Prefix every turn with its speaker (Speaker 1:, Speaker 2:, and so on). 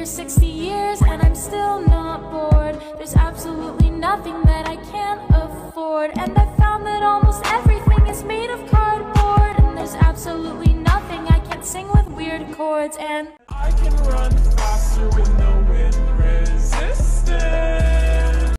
Speaker 1: for 60 years and I'm still not bored. There's absolutely nothing that I can't afford. And I found that almost everything is made of cardboard. And there's absolutely nothing I can't sing with weird chords. And
Speaker 2: I can run faster with no